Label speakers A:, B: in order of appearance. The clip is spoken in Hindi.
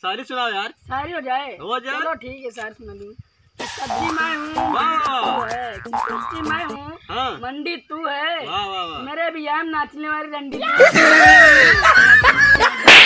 A: शायरी सुनाओ यार।
B: शायरी हो जाए?
A: हो जाए।
B: चलो ठीक है, शायरी सुना दूँ। सब्जी मैं हूँ, सब्जी मैं हूँ,
A: हाँ।
B: मंडी तू है,
A: वाह वाह वाह।
B: मेरे भी नाचने वाली डंडी तू है।